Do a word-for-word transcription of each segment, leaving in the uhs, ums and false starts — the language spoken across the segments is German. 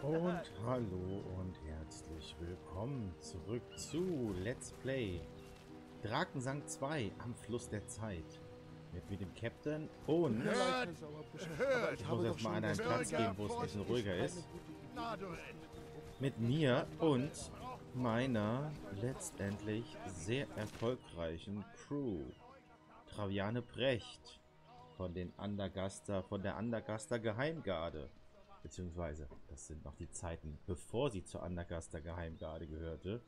Und hallo und herzlich willkommen zurück zu Let's Play Drakensang zwei am Fluss der Zeit. Mit, mit dem Captain und Hört, hört, ich muss erstmal an einen Platz gehen, wo es ein bisschen ruhiger ist. Nadel. Mit mir und meiner letztendlich sehr erfolgreichen Crew. Traviane Brecht von den Andergaster, von der Andergaster Geheimgarde. Beziehungsweise, das sind noch die Zeiten, bevor sie zur Andergaster Geheimgarde gehörte.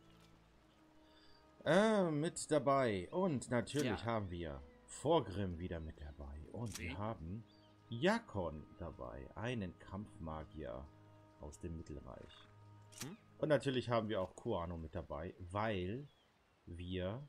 Äh, mit dabei. Und natürlich Ja. haben wir Vorgrim wieder mit dabei. Und wir haben Jakon dabei, einen Kampfmagier aus dem Mittelreich. Hm? Und natürlich haben wir auch Kuano mit dabei, weil wir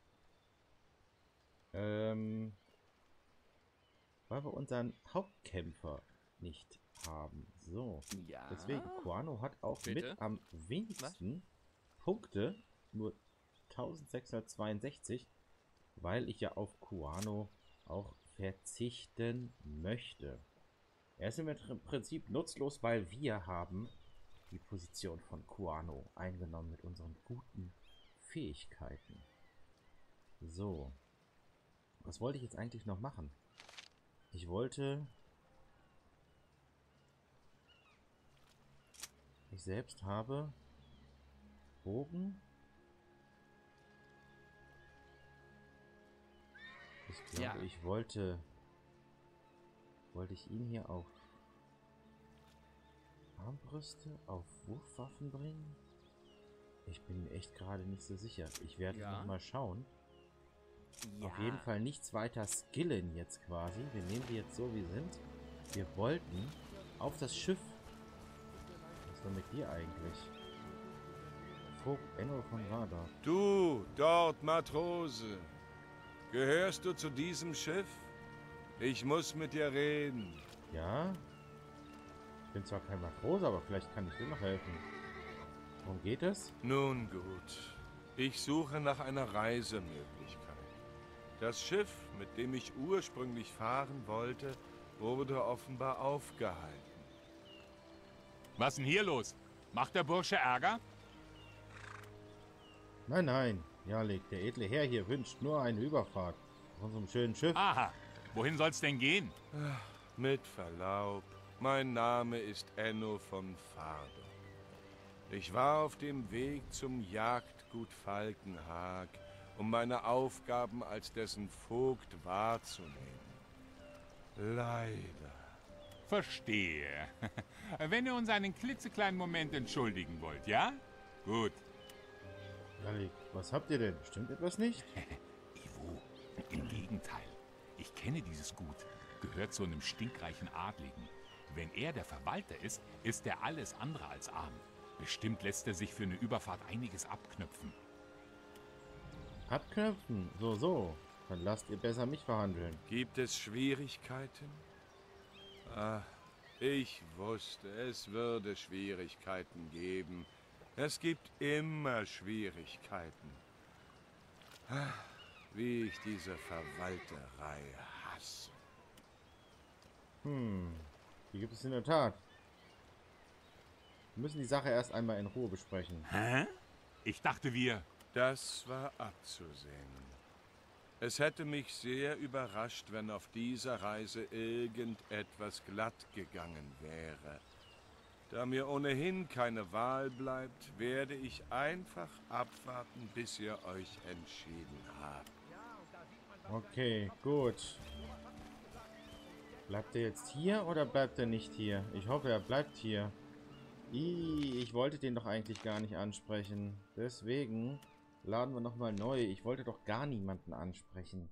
ähm, weil wir unseren Hauptkämpfer nicht haben. So. Ja. Deswegen, Kuano hat auch Bitte? mit am wenigsten Punkte, nur eintausendsechshundertzweiundsechzig, weil ich ja auf Kuano auch verzichten möchte. Er ist im Prinzip nutzlos, weil wir haben die Position von Kuano eingenommen mit unseren guten Fähigkeiten. So. Was wollte ich jetzt eigentlich noch machen? Ich wollte... Ich selbst habe Bogen. Ich glaube, Ja. ich wollte... Wollte ich ihn hier auf Armbrüste, auf Wurfwaffen bringen? Ich bin mir echt gerade nicht so sicher. Ich werde Ja. noch mal schauen. Ja. Auf jeden Fall nichts weiter skillen jetzt quasi. Wir nehmen die jetzt so, wie sie sind. Wir wollten auf das Schiff. Was war mit dir eigentlich? Vogt Enno von Radar. Du, dort, Matrose. Gehörst du zu diesem Schiff? Ich muss mit dir reden. Ja? Ich bin zwar kein Matrose, aber vielleicht kann ich dir noch helfen. Worum geht es? Nun gut. Ich suche nach einer Reisemöglichkeit. Das Schiff, mit dem ich ursprünglich fahren wollte, wurde offenbar aufgehalten. Was denn hier los? Macht der Bursche Ärger? Nein, nein. Jalik, der edle Herr hier wünscht nur eine Überfahrt auf unserem schönen Schiff. Aha. Wohin soll's denn gehen? Mit Verlaub, mein Name ist Enno von Fardok. Ich war auf dem Weg zum Jagdgut Falkenhag, um meine Aufgaben als dessen Vogt wahrzunehmen. Leider. Verstehe. Wenn ihr uns einen klitzekleinen Moment entschuldigen wollt, ja? Gut. Jalik, was habt ihr denn? Stimmt etwas nicht? Ivo, im Gegenteil. Ich kenne dieses Gut. Gehört zu einem stinkreichen Adligen. Wenn er der Verwalter ist, ist er alles andere als arm. Bestimmt lässt er sich für eine Überfahrt einiges abknöpfen. Abknöpfen? So, so. Dann lasst ihr besser mich verhandeln. Gibt es Schwierigkeiten? Ah, ich wusste, es würde Schwierigkeiten geben. Es gibt immer Schwierigkeiten. Ah, wie ich diese Verwalterei hasse. Hm, die gibt es in der Tat. Wir müssen die Sache erst einmal in Ruhe besprechen. Hä? Ich dachte, wir... Das war abzusehen. Es hätte mich sehr überrascht, wenn auf dieser Reise irgendetwas glatt gegangen wäre. Da mir ohnehin keine Wahl bleibt, werde ich einfach abwarten, bis ihr euch entschieden habt. Okay, gut. Bleibt er jetzt hier oder bleibt er nicht hier? Ich hoffe, er bleibt hier. Ih, ich wollte den doch eigentlich gar nicht ansprechen. Deswegen laden wir nochmal neu. Ich wollte doch gar niemanden ansprechen.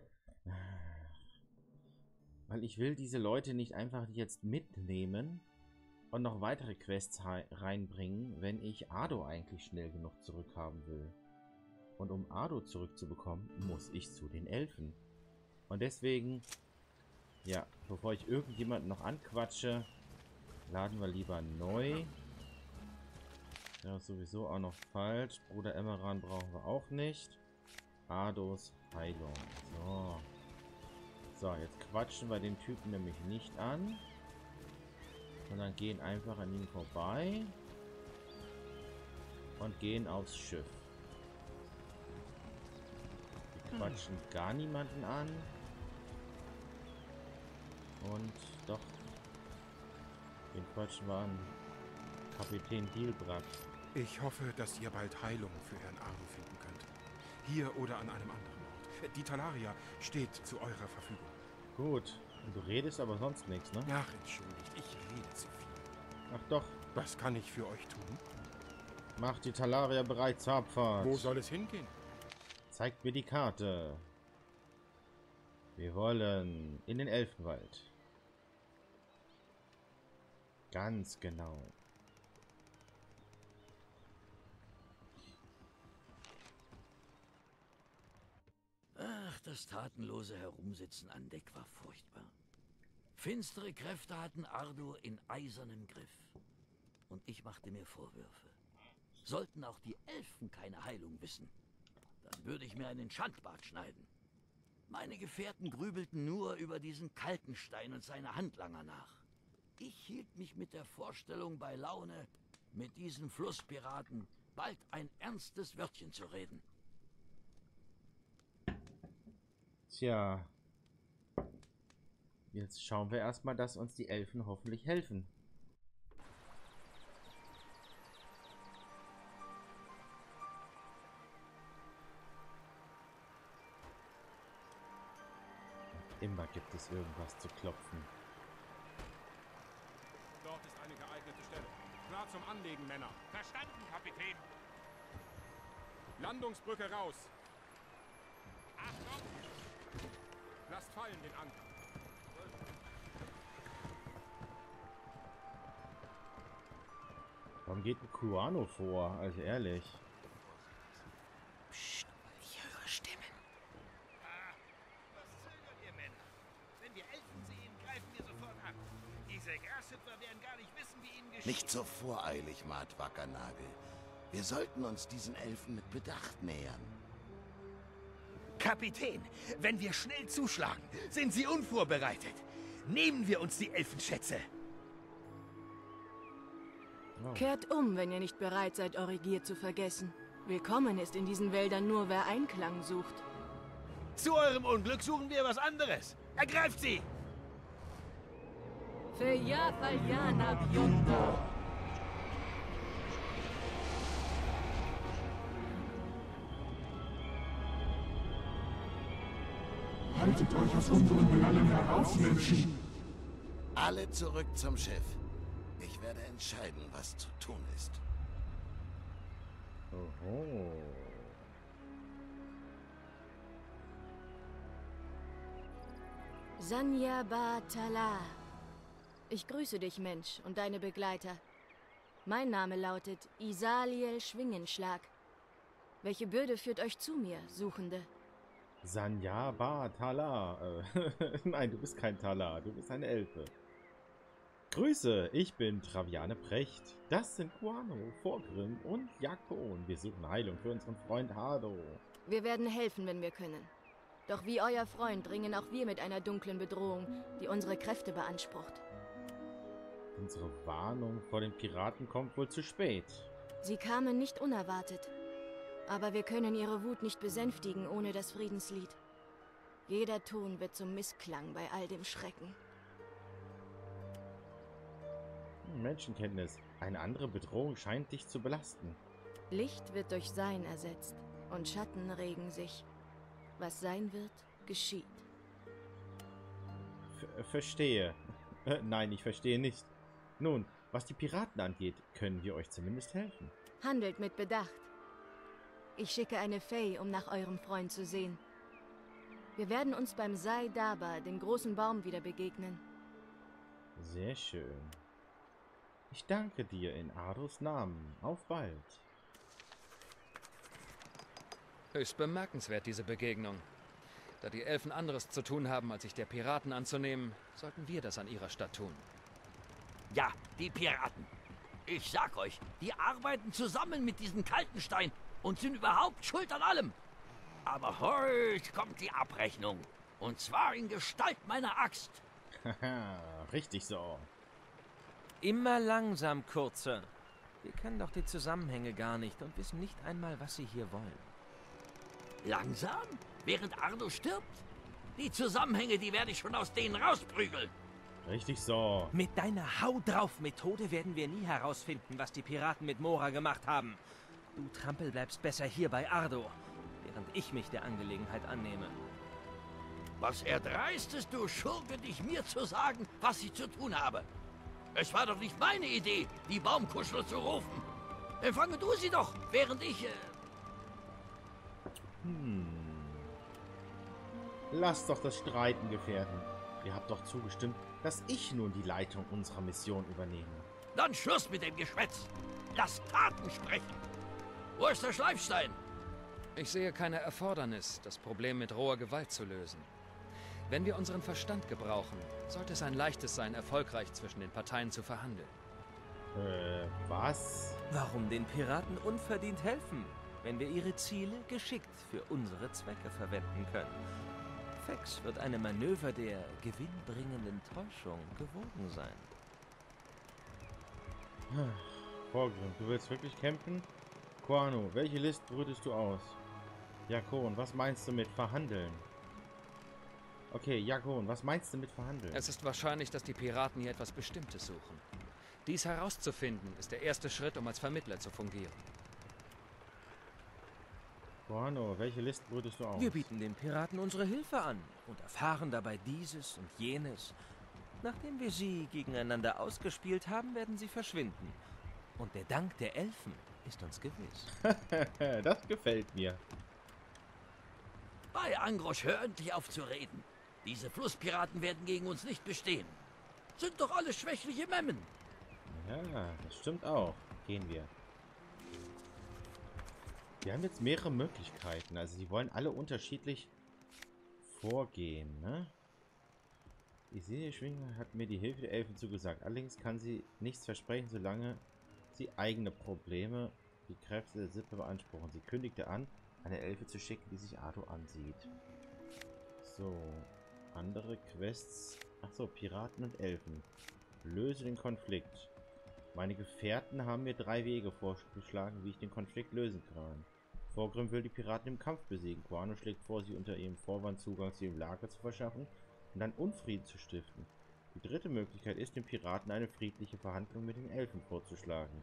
Weil ich will diese Leute nicht einfach jetzt mitnehmen und noch weitere Quests reinbringen, wenn ich Ado eigentlich schnell genug zurückhaben will. Und um Ado zurückzubekommen, muss ich zu den Elfen. Und deswegen, ja, bevor ich irgendjemanden noch anquatsche, laden wir lieber neu. Ja, ist sowieso auch noch falsch. Bruder Emmeran brauchen wir auch nicht. Ados Heilung. So. So, jetzt quatschen wir den Typen nämlich nicht an. Und dann gehen einfach an ihm vorbei. Und gehen aufs Schiff. Wir quatschen gar niemanden an. Und doch. Den quatschen wir an. Kapitän Dielbrack. Ich hoffe, dass ihr bald Heilung für Herrn Ardo finden könnt. Hier oder an einem anderen Ort. Die Talaria steht zu eurer Verfügung. Gut. Und du redest aber sonst nichts, ne? Ach, entschuldigt, ich rede zu viel. Ach doch. Was kann ich für euch tun? Macht die Talaria bereit zur Abfahrt. Wo soll es hingehen? Zeigt mir die Karte. Wir wollen in den Elfenwald. Ganz genau. Ach, das tatenlose Herumsitzen an Deck war furchtbar. Finstere Kräfte hatten Ardo in eisernem Griff. Und ich machte mir Vorwürfe. Sollten auch die Elfen keine Heilung wissen, dann würde ich mir einen Schandbart schneiden. Meine Gefährten grübelten nur über diesen Kaltenstein und seine Handlanger nach. Ich hielt mich mit der Vorstellung bei Laune, mit diesen Flusspiraten bald ein ernstes Wörtchen zu reden. Tja. Jetzt schauen wir erstmal, dass uns die Elfen hoffentlich helfen. Immer gibt es irgendwas zu klopfen. Dort ist eine geeignete Stelle. Klar zum Anlegen, Männer. Verstanden, Kapitän. Landungsbrücke raus. Achtung! Lasst fallen den Anker. Warum geht ein Kuano vor? Also ehrlich. Psst, ich höre Stimmen. Ah, was zögert ihr Männer? Wenn wir Elfen sehen, greifen wir sofort an. Diese Grashüpfer werden gar nicht wissen, wie ihnen geschieht. Nicht so voreilig, Mart Wackernagel. Wir sollten uns diesen Elfen mit Bedacht nähern. Kapitän, wenn wir schnell zuschlagen, sind sie unvorbereitet. Nehmen wir uns die Elfenschätze. Oh. Kehrt um, wenn ihr nicht bereit seid, eure Gier zu vergessen. Willkommen ist in diesen Wäldern nur, wer Einklang sucht. Zu eurem Unglück suchen wir was anderes. Ergreift sie! Feja Faljana Bionda. Haltet euch aus unseren Belangen heraus, Menschen! Alle zurück zum Schiff. Ich werde entscheiden, was zu tun ist. Oho. Sanya Batala. Ich grüße dich, Mensch, und deine Begleiter. Mein Name lautet Isaliel Schwingenschlag. Welche Bürde führt euch zu mir, Suchende? Sanya Ba Tala. Äh, Nein, du bist kein Tala, du bist eine Elfe. Grüße, ich bin Traviane Precht. Das sind Kuano, Vorgrim und Jakon. Wir suchen Heilung für unseren Freund Hardo. Wir werden helfen, wenn wir können. Doch wie euer Freund dringen auch wir mit einer dunklen Bedrohung, die unsere Kräfte beansprucht. Unsere Warnung vor den Piraten kommt wohl zu spät. Sie kamen nicht unerwartet. Aber wir können ihre Wut nicht besänftigen ohne das Friedenslied. Jeder Ton wird zum Missklang bei all dem Schrecken. Menschenkenntnis. Eine andere Bedrohung scheint dich zu belasten. Licht wird durch Sein ersetzt und Schatten regen sich. Was sein wird, geschieht. Ver verstehe. Äh, nein, ich verstehe nicht. Nun, was die Piraten angeht, können wir euch zumindest helfen. Handelt mit Bedacht. Ich schicke eine Fee, um nach eurem Freund zu sehen. Wir werden uns beim Sai Daba, dem großen Baum, wieder begegnen. Sehr schön. Ich danke dir in Ardos Namen. Auf bald. Höchst bemerkenswert, diese Begegnung. Da die Elfen anderes zu tun haben, als sich der Piraten anzunehmen, sollten wir das an ihrer Statt tun. Ja, die Piraten. Ich sag euch, die arbeiten zusammen mit diesem Kaltenstein und sind überhaupt schuld an allem. Aber heute kommt die Abrechnung. Und zwar in Gestalt meiner Axt. Haha, richtig so. Immer langsam, Kurzer. Wir kennen doch die Zusammenhänge gar nicht und wissen nicht einmal, was Sie hier wollen. Langsam? Während Ardo stirbt? Die Zusammenhänge, die werde ich schon aus denen rausprügeln. Richtig so. Mit deiner Hau-drauf-Methode werden wir nie herausfinden, was die Piraten mit Mora gemacht haben. Du Trampel bleibst besser hier bei Ardo, während ich mich der Angelegenheit annehme. Was erdreistest du, Schurke, dich mir zu sagen, was ich zu tun habe? Es war doch nicht meine Idee, die Baumkuschel zu rufen. Empfange du sie doch, während ich... Äh Hm. Lasst doch das Streiten gefährden. Ihr habt doch zugestimmt, dass ich nun die Leitung unserer Mission übernehme. Dann Schluss mit dem Geschwätz. Lass Taten sprechen. Wo ist der Schleifstein? Ich sehe keine Erfordernis, das Problem mit roher Gewalt zu lösen. Wenn wir unseren Verstand gebrauchen, sollte es ein leichtes sein, erfolgreich zwischen den Parteien zu verhandeln. Äh, was? Warum den Piraten unverdient helfen, wenn wir ihre Ziele geschickt für unsere Zwecke verwenden können? Fex wird einem Manöver der gewinnbringenden Täuschung gewogen sein. Vorgrim, du willst wirklich kämpfen? Koano, welche List brütest du aus? Jakon, was meinst du mit verhandeln? Okay, Jakon, was meinst du mit verhandeln? Es ist wahrscheinlich, dass die Piraten hier etwas Bestimmtes suchen. Dies herauszufinden, ist der erste Schritt, um als Vermittler zu fungieren. Koano, welche List brütest du aus? Wir bieten den Piraten unsere Hilfe an und erfahren dabei dieses und jenes. Nachdem wir sie gegeneinander ausgespielt haben, werden sie verschwinden. Und der Dank der Elfen ist uns gewiss. Das gefällt mir. Bei Angrosch, hör endlich auf zu reden. Diese Flusspiraten werden gegen uns nicht bestehen. Sind doch alle schwächliche Memmen. Ja, das stimmt auch. Gehen wir. Wir haben jetzt mehrere Möglichkeiten. Also die wollen alle unterschiedlich vorgehen, ne? Ich sehe, Schwinger hat mir die Hilfe der Elfen zugesagt. Allerdings kann sie nichts versprechen, solange sie eigene Probleme, die Kräfte der Sippe beanspruchen. Sie kündigte an, eine Elfe zu schicken, die sich Ardo ansieht. So, andere Quests. Achso, Piraten und Elfen. Löse den Konflikt. Meine Gefährten haben mir drei Wege vorgeschlagen, wie ich den Konflikt lösen kann. Vorgrim will die Piraten im Kampf besiegen. Koano schlägt vor, sie unter ihrem Vorwand Zugang zu ihrem Lager zu verschaffen und dann Unfrieden zu stiften. Die dritte Möglichkeit ist, den Piraten eine friedliche Verhandlung mit den Elfen vorzuschlagen.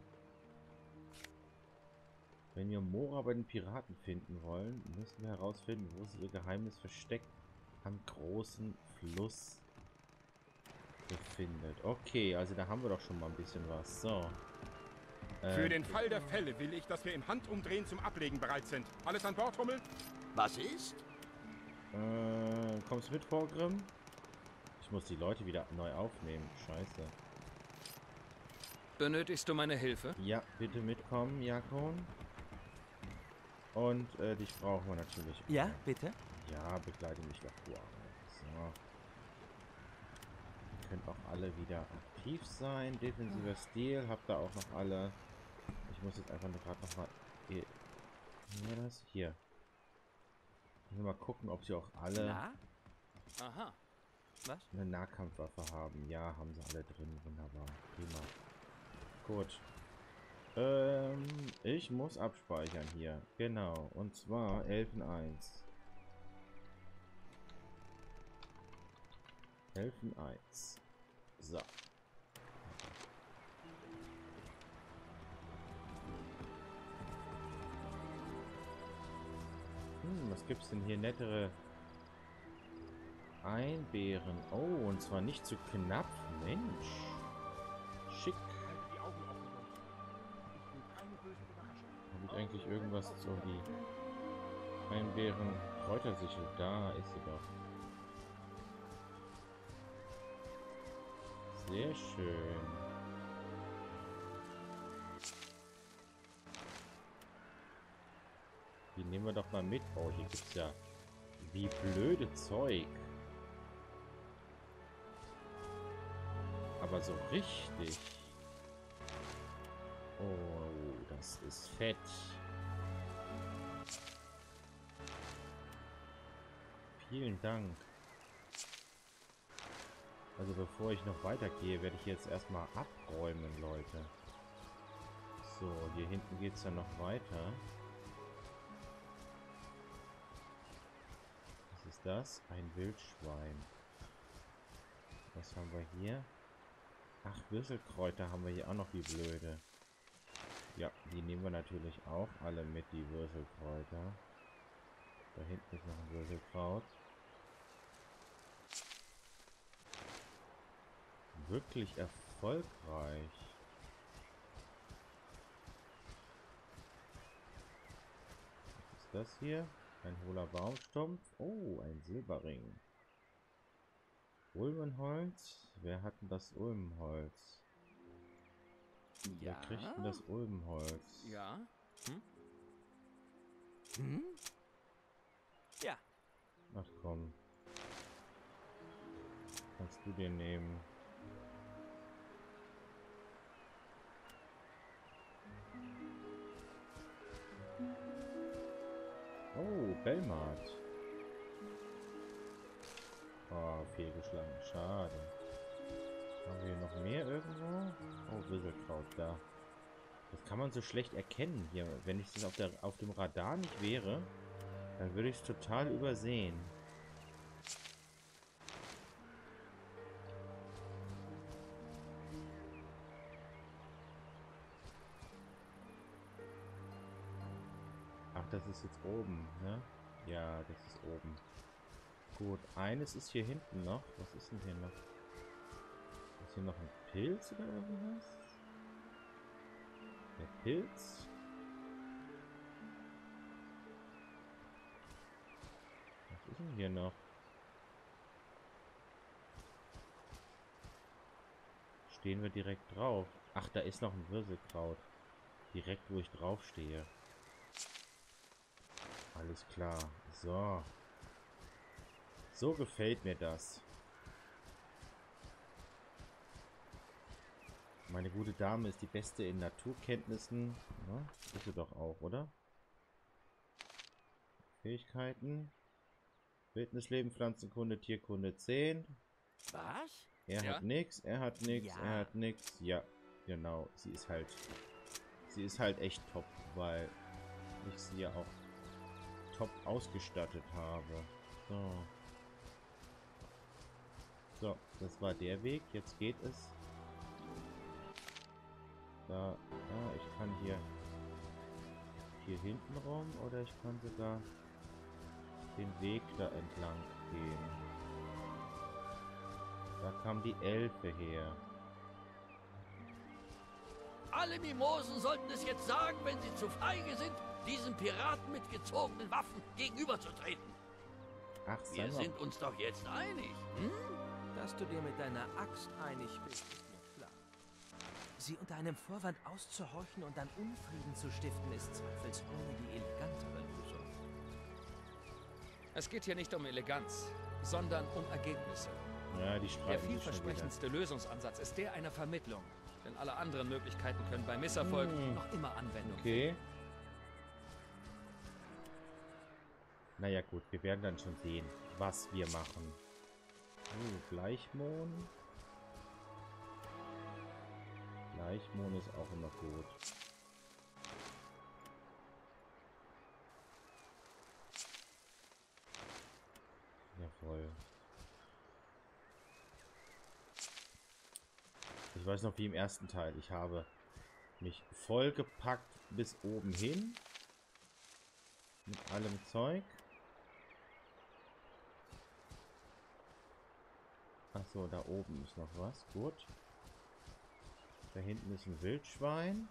Wenn wir Mora bei den Piraten finden wollen, müssen wir herausfinden, wo sie ihr Geheimnis versteckt am großen Fluss befindet. Okay, also da haben wir doch schon mal ein bisschen was. So. Für den Fall der Fälle will ich, dass wir im Handumdrehen zum Ablegen bereit sind. Alles an Bord, Hummel? Was ist? Äh, kommst du mit, Vorgrim? Ich muss die Leute wieder neu aufnehmen. Scheiße. Benötigst du meine Hilfe? Ja, bitte mitkommen, Jakon. Und äh, dich brauchen wir natürlich. Ja, bitte? Ja, begleite mich doch. Wow. So. Ihr könnt auch alle wieder aktiv sein. Defensiver Stil, habt ihr auch noch alle. Ich muss jetzt einfach nur gerade noch mal... Hier, das? Hier. Ich will mal gucken, ob sie auch alle... Na? Aha. Was? Eine Nahkampfwaffe haben. Ja, haben sie alle drin. Wunderbar. Prima. Gut. Ähm, ich muss abspeichern hier. Genau. Und zwar Elfen eins. Elfen eins. So. Hm, was gibt's denn hier nettere Einbeeren? Oh, und zwar nicht zu knapp. Mensch. Schick. Habe ich eigentlich irgendwas so die Einbeeren Kräutersichel? Da ist sie doch. Sehr schön. Die nehmen wir doch mal mit. Oh, hier gibt's ja wie blöde Zeug. Aber so richtig. Oh, das ist fett. Vielen Dank. Also bevor ich noch weitergehe, werde ich jetzt erstmal abräumen, Leute. So, hier hinten geht es dann noch weiter. Was ist das? Ein Wildschwein. Was haben wir hier? Ach, Würfelkräuter haben wir hier auch noch, wie blöde. Ja, die nehmen wir natürlich auch alle mit, die Würfelkräuter. Da hinten ist noch ein Würfelkraut. Wirklich erfolgreich. Was ist das hier? Ein hohler Baumstumpf. Oh, ein Silberring. Ulmenholz? Wer hat denn das Ulmenholz? Ja. Wer kriegt denn das Ulmenholz? Ja. Hm? Hm? Ja. Ach komm. Kannst du dir nehmen. Oh, Belmart. Oh, fehlgeschlagen. Schade. Haben wir hier noch mehr irgendwo? Oh, Wisselkraut, da. Das kann man so schlecht erkennen hier. Wenn ich das auf, der, auf dem Radar nicht wäre, dann würde ich es total übersehen. Ach, das ist jetzt oben, ne? Ja, das ist oben. Gut, eines ist hier hinten noch. Was ist denn hier noch? Ist hier noch ein Pilz oder irgendwas? Der Pilz? Was ist denn hier noch? Stehen wir direkt drauf? Ach, da ist noch ein Würselkraut. Direkt, wo ich drauf stehe. Alles klar. So. So gefällt mir das. Meine gute Dame ist die Beste in Naturkenntnissen. Ne? Bist du doch auch, oder? Fähigkeiten. Wildnisleben, Pflanzenkunde, Tierkunde zehn. Was? Er Ja? hat nix, er hat nix, Ja. er hat nix. Ja, genau. Sie ist halt... Sie ist halt echt top, weil ich sie ja auch top ausgestattet habe. So. So, das war der Weg. Jetzt geht es. Da, ja, ich kann hier hier hinten rum oder ich kann sogar den Weg da entlang gehen. Da kam die Elfe her. Alle Mimosen sollten es jetzt sagen, wenn sie zu feige sind, diesen Piraten mit gezogenen Waffen gegenüberzutreten. Ach, Wir sei mal. sind uns doch jetzt einig, hm? Dass du dir mit deiner Axt einig bist, ist mir klar. Sie unter einem Vorwand auszuhorchen und dann Unfrieden zu stiften, ist zweifelsohne die elegantere Lösung. Es geht hier nicht um Eleganz, sondern um Ergebnisse. Ja, die Der streiten sich schon wieder. vielversprechendste Lösungsansatz ist der einer Vermittlung. Denn alle anderen Möglichkeiten können bei Misserfolg Hm. noch immer Anwendung Okay. Naja gut, wir werden dann schon sehen, was wir machen. Oh, Gleichmond. Gleichmond ist auch immer gut. Jawohl. Ich weiß noch wie im ersten Teil. Ich habe mich vollgepackt bis oben hin. Mit allem Zeug. Achso, da oben ist noch was. Gut. Da hinten ist ein Wildschwein.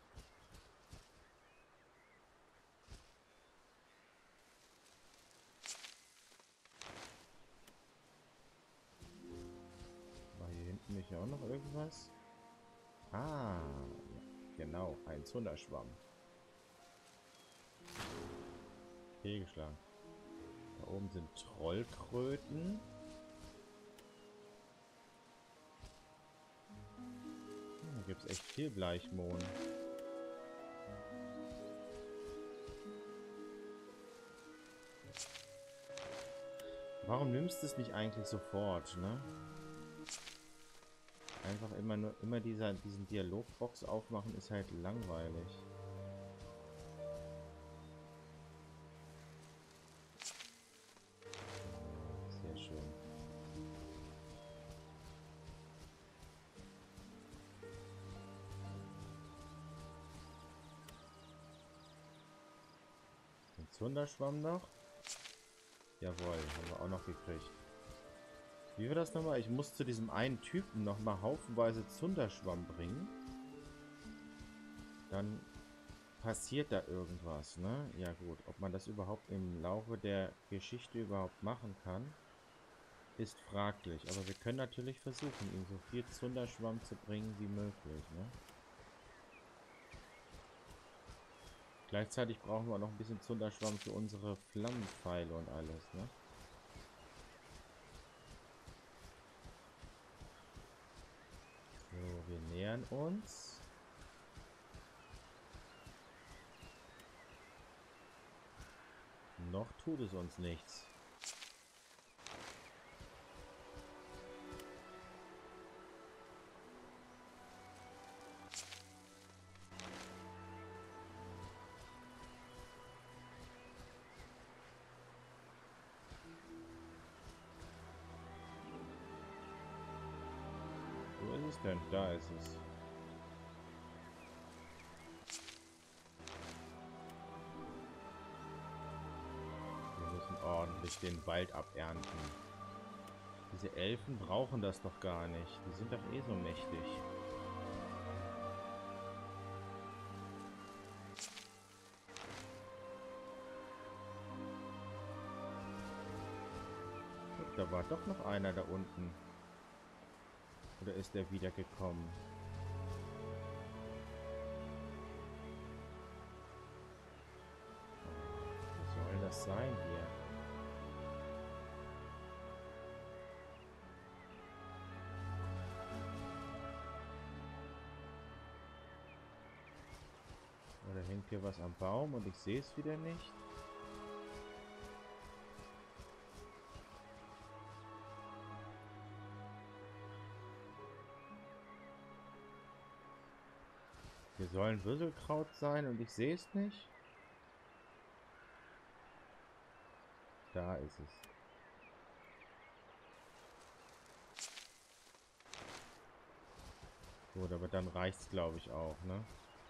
War hier hinten nicht auch noch irgendwas? Ah, genau, ein Zunderschwamm. Fehlgeschlagen. Da oben sind Trollkröten. Da gibt es echt viel Bleichmohn. Warum nimmst du es nicht eigentlich sofort, ne? Einfach immer nur immer dieser diesen Dialogbox aufmachen ist halt langweilig. Sehr schön. Den Zunderschwamm noch. Jawohl, haben wir auch noch gekriegt. Wie war das nochmal? Ich muss zu diesem einen Typen nochmal haufenweise Zunderschwamm bringen. Dann passiert da irgendwas, ne? Ja gut, ob man das überhaupt im Laufe der Geschichte überhaupt machen kann, ist fraglich. Aber wir können natürlich versuchen, ihm so viel Zunderschwamm zu bringen wie möglich, ne? Gleichzeitig brauchen wir auch noch ein bisschen Zunderschwamm für unsere Flammenpfeile und alles, ne? So, wir nähern uns. Noch tut es uns nichts. Wo ist es denn? Da ist es. Wir müssen ordentlich den Wald abernten. Diese Elfen brauchen das doch gar nicht. Die sind doch eh so mächtig. Guck, da war doch noch einer da unten. Oder ist der wieder gekommen? Oh, was soll das sein hier? Oder hängt hier was am Baum und ich sehe es wieder nicht? Hier soll ein Würselkraut sein und ich sehe es nicht. Da ist es. Gut, aber dann reicht es, glaube ich, auch, ne?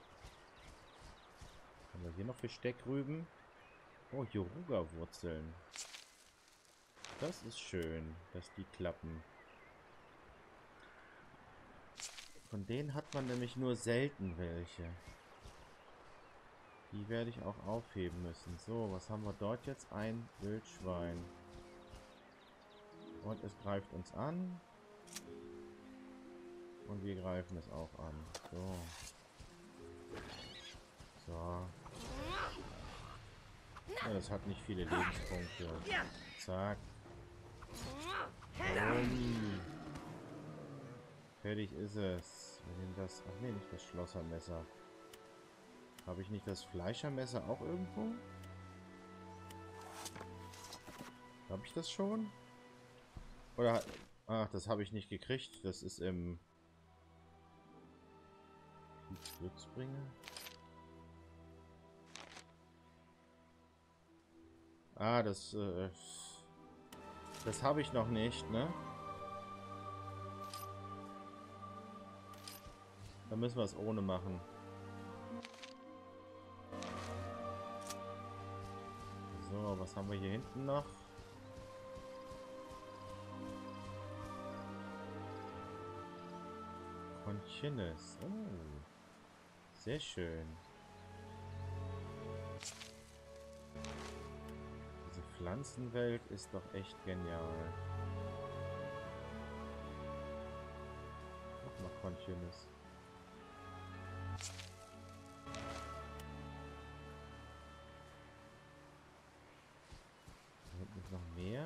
Haben wir hier noch Besteckrüben? Oh, Yoruga-Wurzeln. Das ist schön, dass die klappen. Von denen hat man nämlich nur selten welche. Die werde ich auch aufheben müssen. So, was haben wir dort jetzt? Ein Wildschwein. Und es greift uns an. Und wir greifen es auch an. So. So. Ja, das hat nicht viele Lebenspunkte. Zack. Um. Fertig ist es. Wir nehmen das. Ach nee, nicht das Schlossermesser. Habe ich nicht das Fleischermesser auch irgendwo? Habe ich das schon? Oder... Ach, das habe ich nicht gekriegt. Das ist im... Glücksbringer? Ah, das... Äh, das habe ich noch nicht, ne? Dann müssen wir es ohne machen. So, was haben wir hier hinten noch? Conchines. Oh, sehr schön. Diese Pflanzenwelt ist doch echt genial. Noch Conchines. Noch mehr.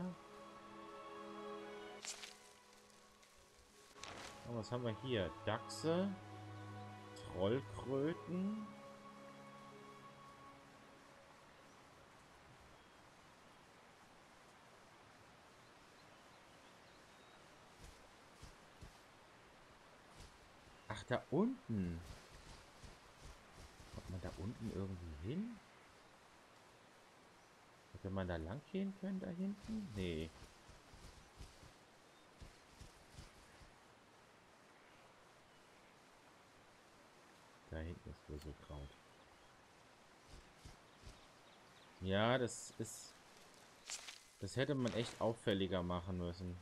Oh, was haben wir hier? Dachse, Trollkröten. da unten. Kommt man da unten irgendwie hin? Hätte man da lang gehen können, da hinten? Nee. Da hinten ist wohl so Kraut. Ja, das ist... Das hätte man echt auffälliger machen müssen.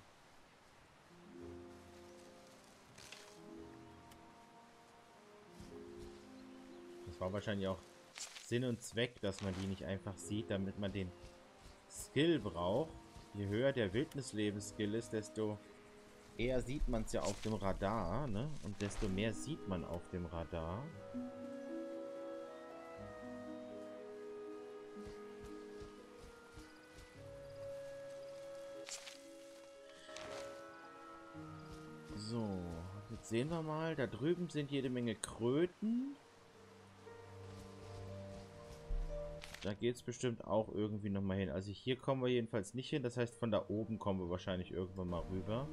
Das war wahrscheinlich auch Sinn und Zweck, dass man die nicht einfach sieht, damit man den Skill braucht. Je höher der Wildnisleben-Skill ist, desto eher sieht man es ja auf dem Radar, ne? Und desto mehr sieht man auf dem Radar. So, jetzt sehen wir mal, da drüben sind jede Menge Kröten. Da geht es bestimmt auch irgendwie nochmal hin. Also hier kommen wir jedenfalls nicht hin. Das heißt, von da oben kommen wir wahrscheinlich irgendwann mal rüber.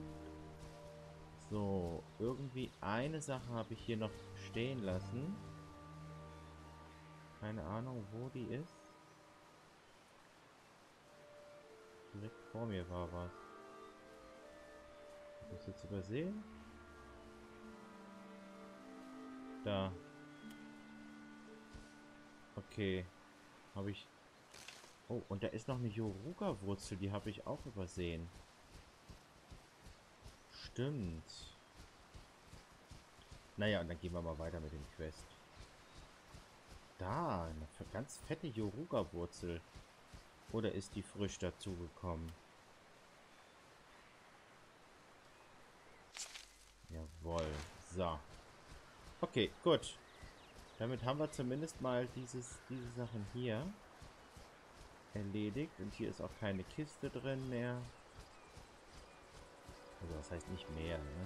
So, irgendwie eine Sache habe ich hier noch stehen lassen. Keine Ahnung, wo die ist. Direkt vor mir war was. Habe ich das jetzt übersehen? Da. Okay. Habe ich... Oh, und da ist noch eine Yoruga-Wurzel, die habe ich auch übersehen. Stimmt. Naja, und dann gehen wir mal weiter mit dem Quest. Da, eine ganz fette Yoruga-Wurzel. Oder ist die frisch dazugekommen? Jawohl. So. Okay, gut. Damit haben wir zumindest mal dieses, diese Sachen hier erledigt. Und hier ist auch keine Kiste drin mehr. Also das heißt nicht mehr, ne?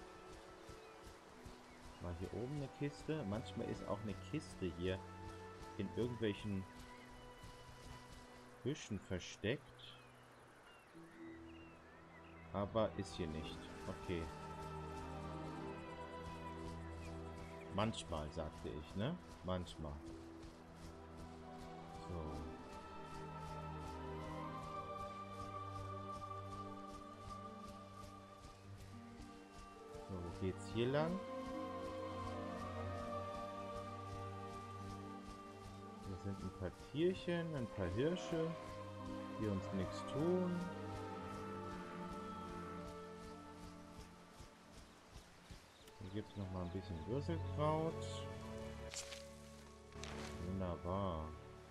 Mal hier oben eine Kiste. Manchmal ist auch eine Kiste hier in irgendwelchen Büschen versteckt. Aber ist hier nicht. Okay. Manchmal, sagte ich, ne? Manchmal. So. So, wo geht's hier lang? Hier sind ein paar Tierchen, ein paar Hirsche, die uns nichts tun. Hier gibt es noch mal ein bisschen Würzelkraut. Wunderbar.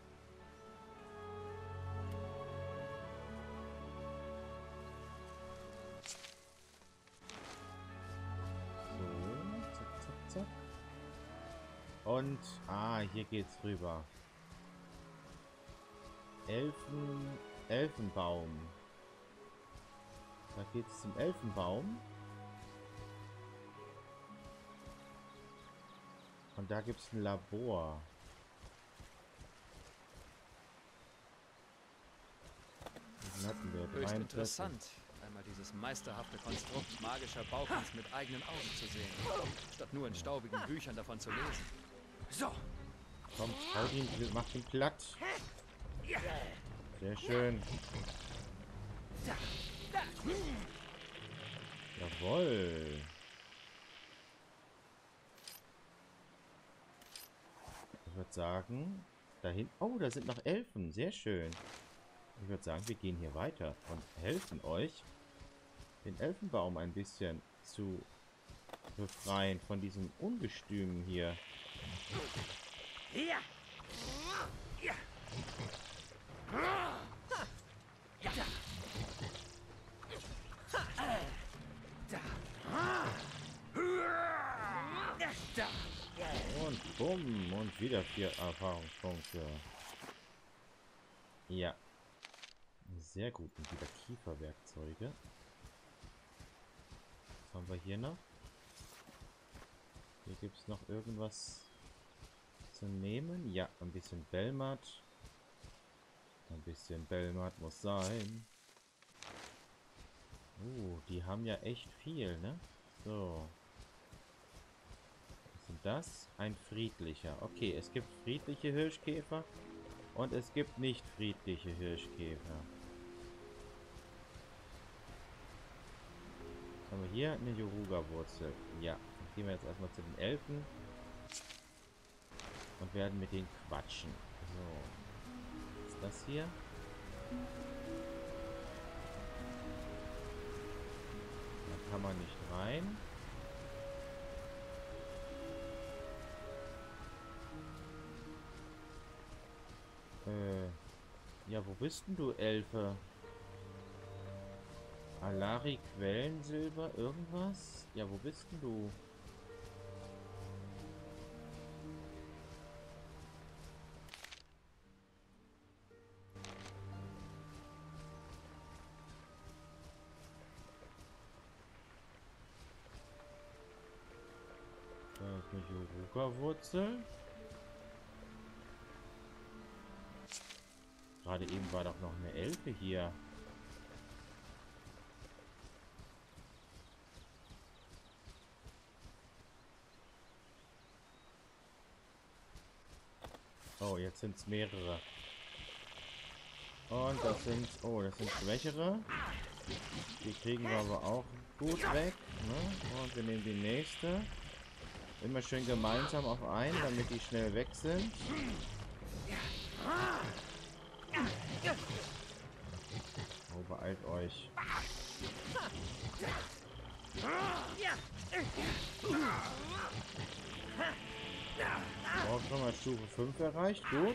So, zack, zack, zack. Und, ah, hier geht's rüber. Elfen, Elfenbaum. Da geht's zum Elfenbaum. Und da gibt es ein Labor. Den hatten wir. Höchst interessant, einmal dieses meisterhafte Konstrukt magischer Baukunst mit eigenen Augen zu sehen, statt nur in staubigen Büchern davon zu lesen. So. Komm, hau ihn, mach ihn platt. Sehr schön. Jawohl. Ich würde sagen, dahin. Oh, da sind noch Elfen. Sehr schön. Ich würde sagen, wir gehen hier weiter und helfen euch, den Elfenbaum ein bisschen zu befreien von diesem Ungestüm hier. Ja. Ja. Und bumm, und wieder vier Erfahrungspunkte. Ja. Sehr gut. Und wieder Kieferwerkzeuge. Was haben wir hier noch? Hier gibt es noch irgendwas zu nehmen. Ja, ein bisschen Belmat. Ein bisschen Belmat muss sein. Uh, die haben ja echt viel, ne? So. Und das ein friedlicher. Okay, es gibt friedliche Hirschkäfer und es gibt nicht friedliche Hirschkäfer. Was haben wir hier? Eine Yoruga-Wurzel. Ja, dann gehen wir jetzt erstmal zu den Elfen und werden mit denen quatschen. So. Was ist das hier? Da kann man nicht rein. Äh, ja, wo bist denn du, Elfe? Alari, Quellensilber, irgendwas? Ja, wo bist denn du? Da ist eine Yoruga-Wurzel. Gerade eben war doch noch eine Elfe hier. Oh, jetzt sind es mehrere. Und das sind... Oh, das sind schwächere. Die kriegen wir aber auch gut weg. Ne? Und wir nehmen die nächste. Immer schön gemeinsam auf einen, damit die schnell weg sind. Oh, beeilt euch. Oh, schon mal Stufe fünf erreicht. Gut.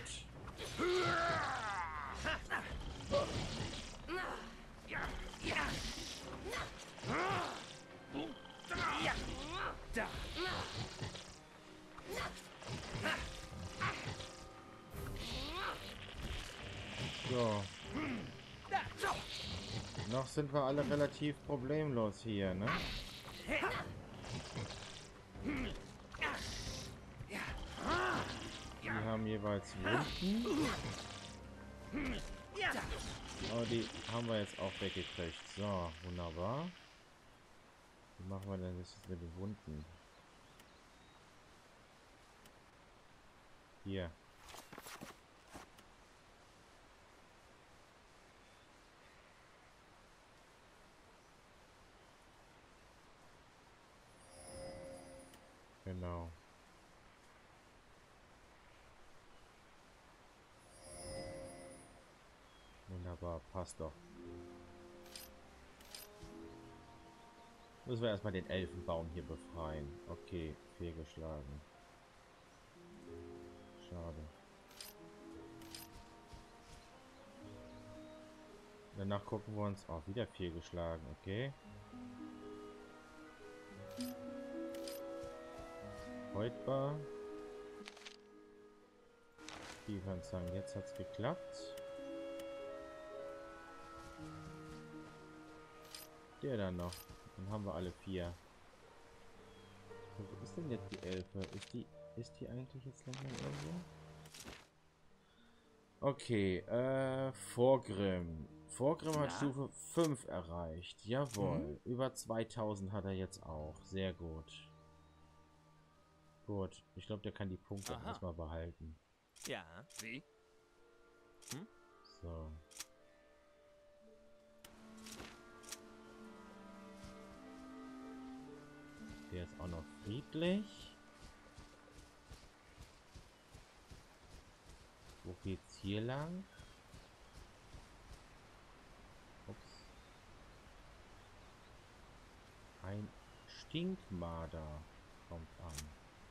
So. Noch sind wir alle relativ problemlos hier, ne? Die haben jeweils Wunden. Oh, die haben wir jetzt auch weggekriegt. So, wunderbar. Wie machen wir denn das mit den Wunden? Hier. Genau. Wunderbar, passt doch. Müssen wir erstmal den Elfenbaum hier befreien. Okay, fehlgeschlagen. Schade. Danach gucken wir uns auch wieder fehlgeschlagen. Okay. Heutbar. Die können sagen, jetzt hat's geklappt. Der dann noch. Dann haben wir alle vier. Wo ist denn jetzt die Elfe? Ist die, ist die eigentlich jetzt langsam irgendwo? Okay, äh, Vorgrim. Vorgrim hat Stufe fünf erreicht. Jawohl. Mhm. Über zweitausend hat er jetzt auch. Sehr gut. Gut. Ich glaube, der kann die Punkte erstmal behalten. Ja, wie? Hm? So. Der ist auch noch friedlich. Wo geht's hier lang? Ups. Ein Stinkmarder kommt an.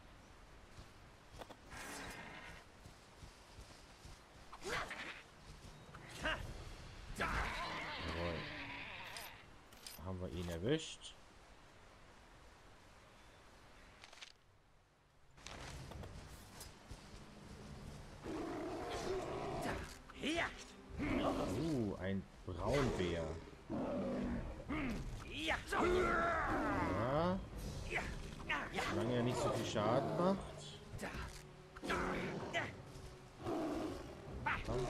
Jawohl. Haben wir ihn erwischt. Uh, ein Braunbär. Ja. Solange er nicht so viel Schaden macht. Komm.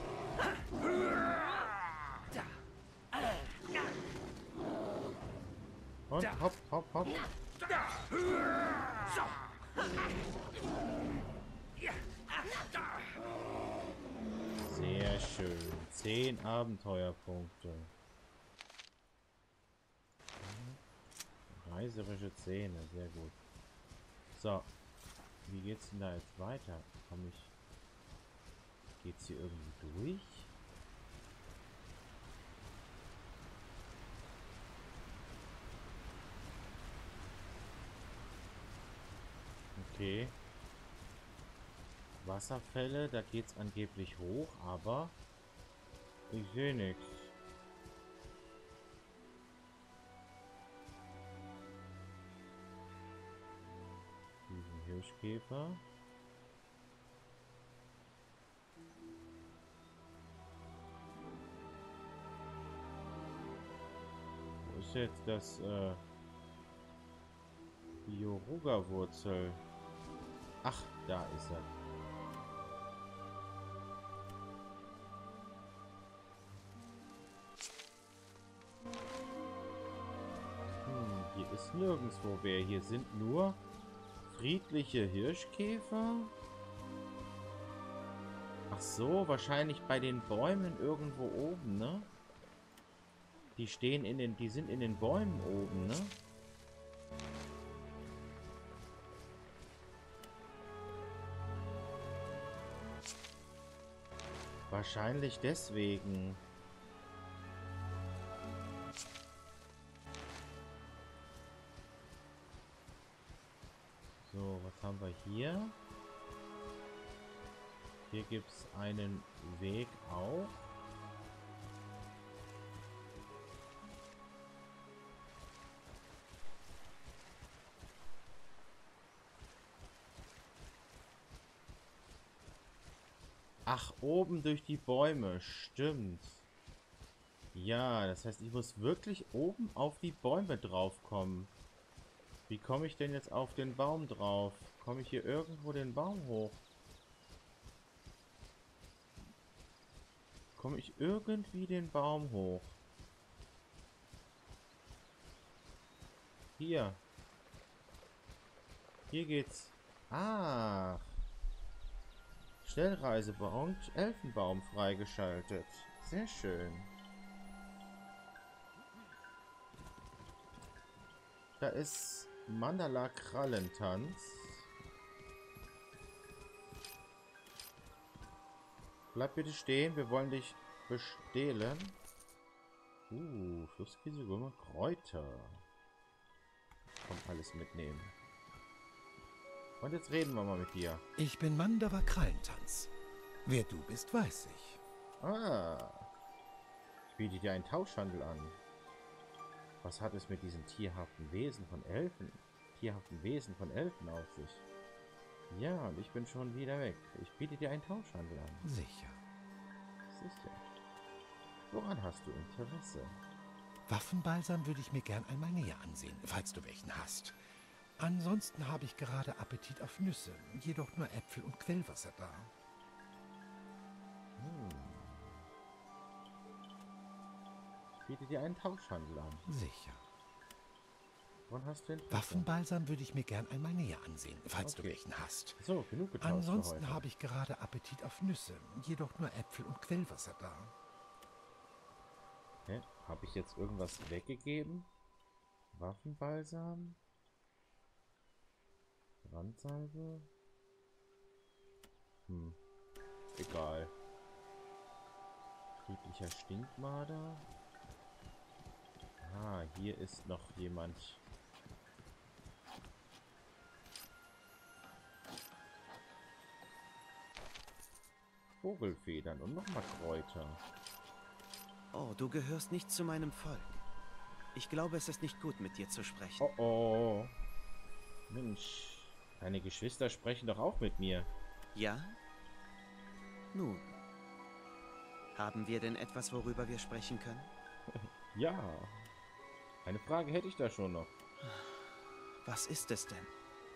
Und hopp, hopp, hopp. Sehr schön. Zehn Abenteuerpunkte. Reiserische Zähne, sehr gut. So. Wie geht's denn da jetzt weiter? Komm ich. Geht's hier irgendwie durch? Okay. Wasserfälle, da geht's angeblich hoch, aber ich sehe nichts. Diesen Hirschkäfer. Wo ist jetzt das äh, Yoruga-Wurzel? Ach, da ist er. Hm, hier ist nirgendwo wer. Hier sind nur friedliche Hirschkäfer. Ach so, wahrscheinlich bei den Bäumen irgendwo oben, ne? Die stehen in den, die sind in den Bäumen oben, ne? Wahrscheinlich deswegen. So, was haben wir hier? Hier gibt es einen Weg auch. Ach, oben durch die Bäume, stimmt. Ja, das heißt, ich muss wirklich oben auf die Bäume drauf kommen. Wie komme ich denn jetzt auf den Baum drauf? Komme ich hier irgendwo den Baum hoch? Komme ich irgendwie den Baum hoch? Hier. Hier geht's. Ah. Schnellreisebaum, Elfenbaum freigeschaltet. Sehr schön. Da ist Mandala Krallentanz. Bleib bitte stehen, wir wollen dich bestehlen. Uh, Flusskäse, Würmer, Kräuter. Komm, alles mitnehmen. Und jetzt reden wir mal mit dir. Ich bin Mandala Krallentanz. Wer du bist, weiß ich. Ah. Ich biete dir einen Tauschhandel an. Was hat es mit diesen tierhaften Wesen von Elfen, tierhaften Wesen von Elfen auf sich? Ja, und ich bin schon wieder weg. Ich biete dir einen Tauschhandel an. Sicher. Sicher. Woran hast du Interesse? Waffenbalsam würde ich mir gern einmal näher ansehen, falls du welchen hast. Ansonsten habe ich gerade Appetit auf Nüsse, jedoch nur Äpfel und Quellwasser da. Hm. Ich biete dir einen Tauschhandel an. Sicher. Wann hast du Interesse? Waffenbalsam würde ich mir gern einmal näher ansehen, falls okay. du welchen hast. So, genug getauscht. Ansonsten habe ich gerade Appetit auf Nüsse, jedoch nur Äpfel und Quellwasser da. Okay. Habe ich jetzt irgendwas weggegeben? Waffenbalsam? Brandsalbe? Hm. Egal. Friedlicher Stinkmarder. Ah, hier ist noch jemand. Vogelfedern und nochmal Kräuter. Oh, du gehörst nicht zu meinem Volk. Ich glaube, es ist nicht gut, mit dir zu sprechen. Oh oh. Mensch. Deine Geschwister sprechen doch auch mit mir. Ja? Nun. Haben wir denn etwas, worüber wir sprechen können? Ja. Eine Frage hätte ich da schon noch. Was ist es denn?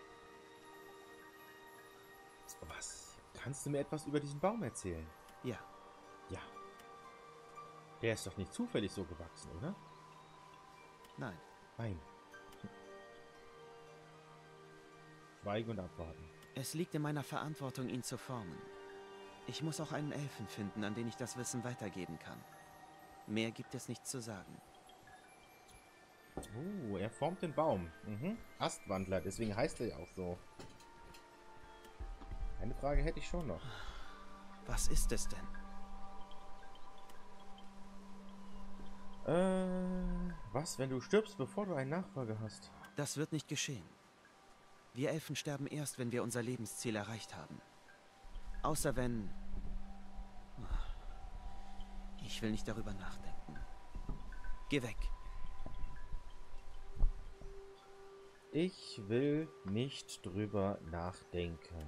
Was? Kannst du mir etwas über diesen Baum erzählen? Ja. Ja. Der ist doch nicht zufällig so gewachsen, oder? Nein. Nein. Schweigen und abwarten. Es liegt in meiner Verantwortung, ihn zu formen. Ich muss auch einen Elfen finden, an den ich das Wissen weitergeben kann. Mehr gibt es nicht zu sagen. Uh, er formt den Baum. Mhm. Astwandler, deswegen heißt er ja auch so. Eine Frage hätte ich schon noch. Was ist es denn? Äh, was, wenn du stirbst, bevor du einen Nachfolger hast? Das wird nicht geschehen. Wir Elfen sterben erst, wenn wir unser Lebensziel erreicht haben. Außer wenn... Ich will nicht darüber nachdenken. Geh weg. Ich will nicht drüber nachdenken.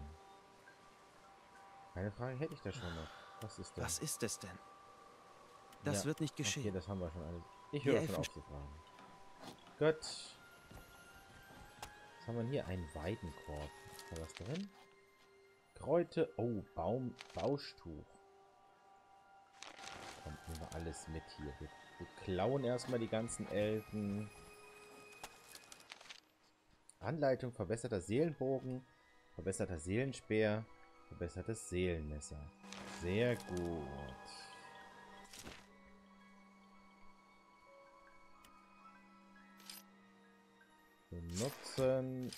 Eine Frage hätte ich da schon noch. Was ist das? Was ist es denn? Das ja, wird nicht geschehen. Okay, das haben wir schon alles. Ich höre schon auf zu fragen. Gut. Was haben wir hier? Ein Weidenkorb. Ist da was drin? Kräute. Oh, Baum, Bauschtuch. Kommt nehmen wir alles mit hier. Wir, wir klauen erstmal die ganzen Elfen. Anleitung, verbesserter Seelenbogen, verbesserter Seelenspeer, verbessertes Seelenmesser. Sehr gut. Benutzen.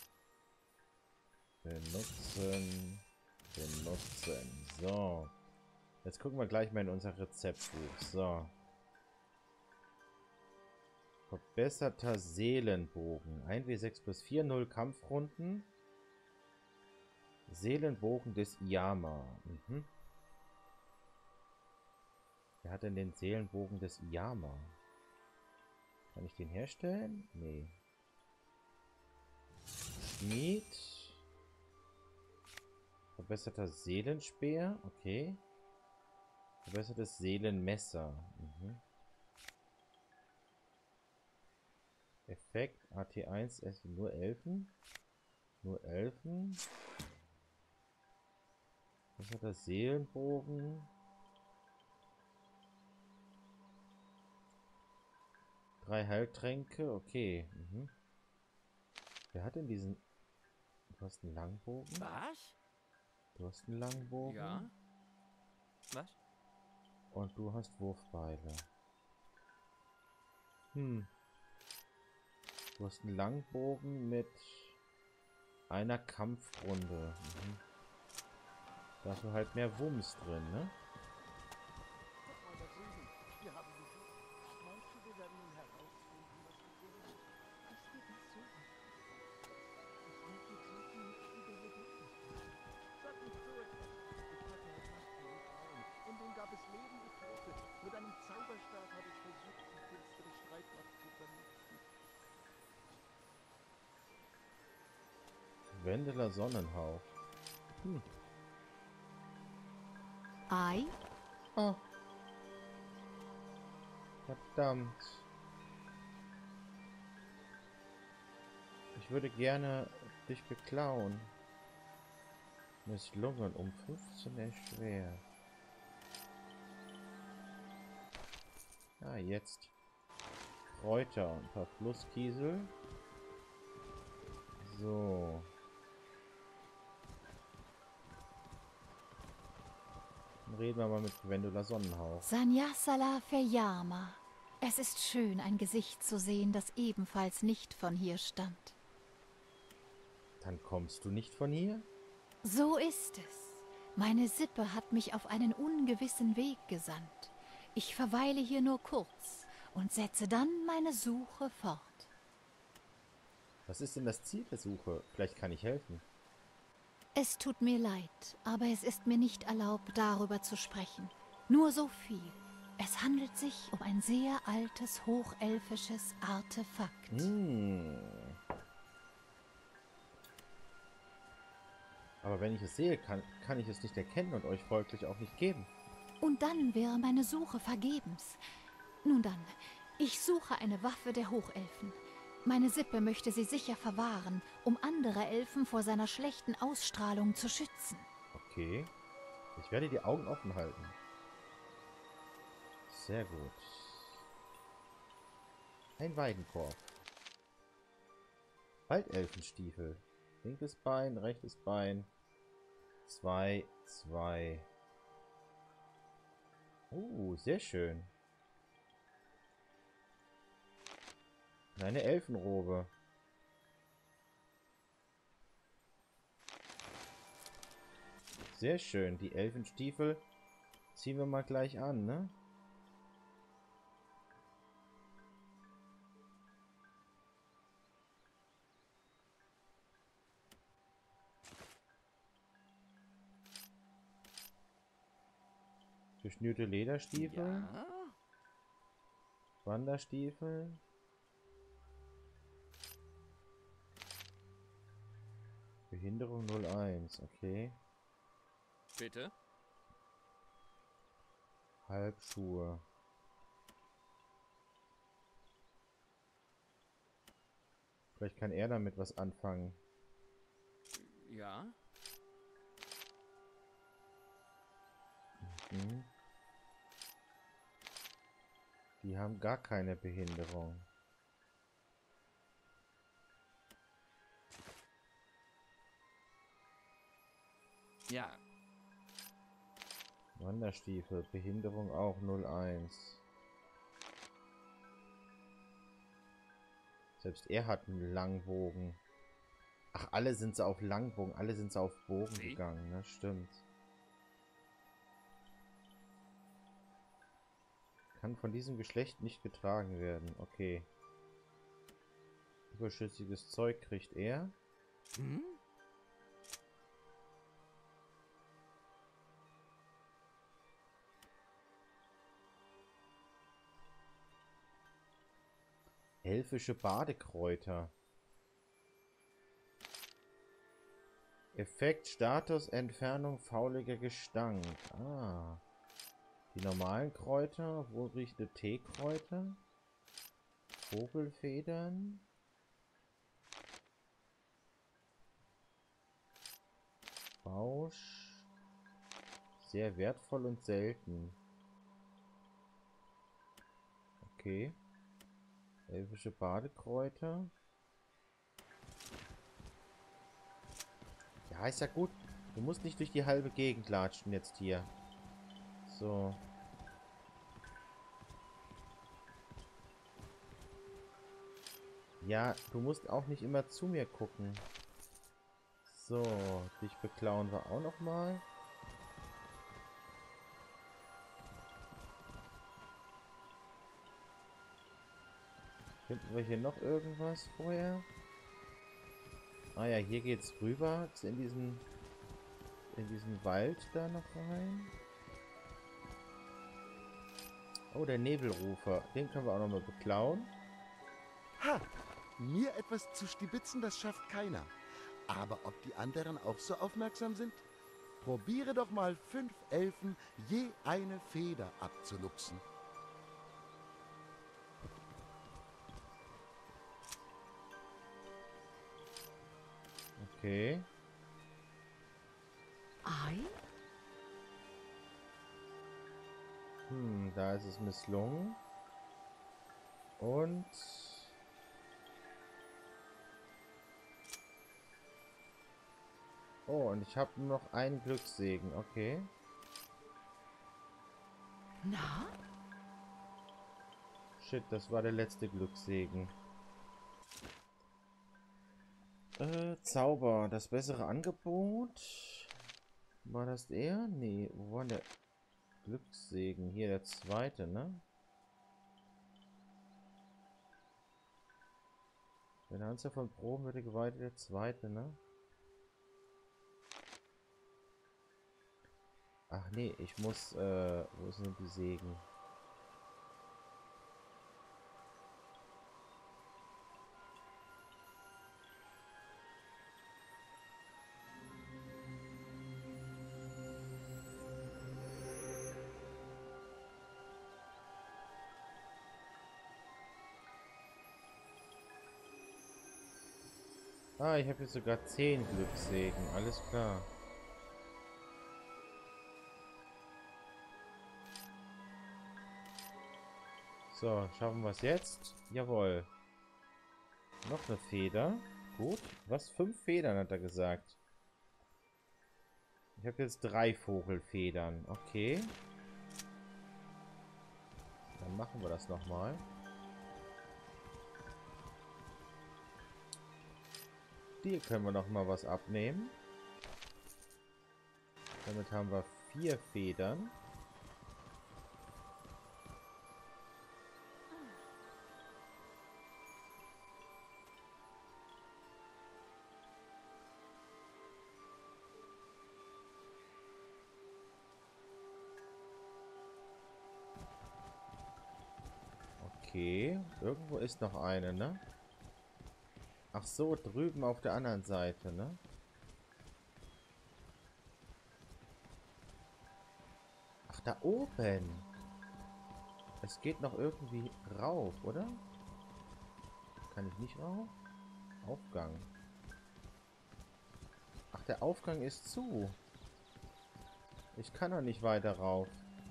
Benutzen. Benutzen. So. Jetzt gucken wir gleich mal in unser Rezeptbuch. So. Verbesserter Seelenbogen. eins W sechs plus vier, null Kampfrunden. Seelenbogen des Iyama. Mhm. Wer hat denn den Seelenbogen des Iyama? Kann ich den herstellen? Nee. Schmied. Verbesserter Seelenspeer. Okay. Verbessertes Seelenmesser. Mhm. Effekt A T eins, S nur Elfen. Nur Elfen. Was hat das Seelenbogen? Drei Heiltränke, okay. Mhm. Wer hat denn diesen... Du hast einen Langbogen? Was? Du hast einen Langbogen? Ja. Was? Und du hast Wurfbeile. Hm. Du hast einen Langbogen mit einer Kampfrunde. Mhm. Dafür halt mehr Wumms drin, ne? Mit einem Zauberstab habe ich versucht, die finstere Streitmacht zu vernichten. Wendeler Sonnenhauch. Hm. Ei? Oh. Verdammt. Ich würde gerne dich beklauen. Misslungen um fünfzehn erschwert. Ah, jetzt. Kräuter und ein paar Flusskiesel. So. Dann reden wir mal mit Gwendula Sonnenhauch. Sanyasala Feyama. Es ist schön, ein Gesicht zu sehen, das ebenfalls nicht von hier stammt. Dann kommst du nicht von hier? So ist es. Meine Sippe hat mich auf einen ungewissen Weg gesandt. Ich verweile hier nur kurz und setze dann meine Suche fort. Was ist denn das Ziel der Suche? Vielleicht kann ich helfen. Es tut mir leid, aber es ist mir nicht erlaubt, darüber zu sprechen. Nur so viel. Es handelt sich um ein sehr altes, hochelfisches Artefakt. Hm. Aber wenn ich es sehe, kann, kann ich es nicht erkennen und euch folglich auch nicht geben. Und dann wäre meine Suche vergebens. Nun dann, ich suche eine Waffe der Hochelfen. Meine Sippe möchte sie sicher verwahren, um andere Elfen vor seiner schlechten Ausstrahlung zu schützen. Okay. Ich werde die Augen offen halten. Sehr gut. Ein Weidenkorb. Waldelfenstiefel. Linkes Bein, rechtes Bein. Zwei, zwei. Uh, sehr schön. Eine Elfenrobe. Sehr schön. Die Elfenstiefel ziehen wir mal gleich an, ne? Geschnürte Lederstiefel. Ja. Wanderstiefel. Behinderung null eins, okay. Bitte? Halbschuhe. Vielleicht kann er damit was anfangen. Ja. Mhm. Die haben gar keine Behinderung. Ja. Wanderstiefel, Behinderung auch null eins. Selbst er hat einen Langbogen. Ach, alle sind sie auf Langbogen, alle sind sie auf Bogen Wie? gegangen, ne? Stimmt. Kann von diesem Geschlecht nicht getragen werden, okay. Überschüssiges Zeug kriegt er. Hm? Elfische Badekräuter. Effekt, Status, Entfernung, fauliger Gestank. Ah. Die normalen Kräuter, wohlriechende Teekräuter. Vogelfedern. Bausch. Sehr wertvoll und selten. Okay. Elfische Badekräuter. Ja, ist ja gut. Du musst nicht durch die halbe Gegend latschen jetzt hier. So. Ja, du musst auch nicht immer zu mir gucken. So, dich beklauen wir auch noch mal. Finden wir hier noch irgendwas vorher? Ah ja, hier geht's rüber in diesen in diesen Wald da noch rein. Oh, der Nebelrufer. Den können wir auch noch mal beklauen. Ha! Mir etwas zu stibitzen, das schafft keiner. Aber ob die anderen auch so aufmerksam sind? Probiere doch mal fünf Elfen je eine Feder abzuluxen. Okay. Ei? Hm, da ist es misslungen. Und... Oh, und ich habe nur noch einen Glückssegen. Okay. Na? Shit, das war der letzte Glückssegen. Äh, Zauber. Das bessere Angebot. War das er? Nee, wo war der Glückssegen? Hier der zweite, ne? Wenn der Anzahl von Proben wird der Geweihte der zweite, ne? Ach nee, ich muss, äh, wo sind denn die Segen? Ah, ich habe jetzt sogar zehn Glückssegen, alles klar. So, schaffen wir es jetzt? Jawohl. Noch eine Feder. Gut. Was? Fünf Federn hat er gesagt. Ich habe jetzt drei Vogelfedern. Okay. Dann machen wir das nochmal. Hier können wir nochmal was abnehmen. Damit haben wir vier Federn. Okay, irgendwo ist noch eine, ne? Ach so, drüben auf der anderen Seite, ne? Ach, da oben. Es geht noch irgendwie rauf, oder? Kann ich nicht rauf? Aufgang. Ach, der Aufgang ist zu. Ich kann doch nicht weiter rauf.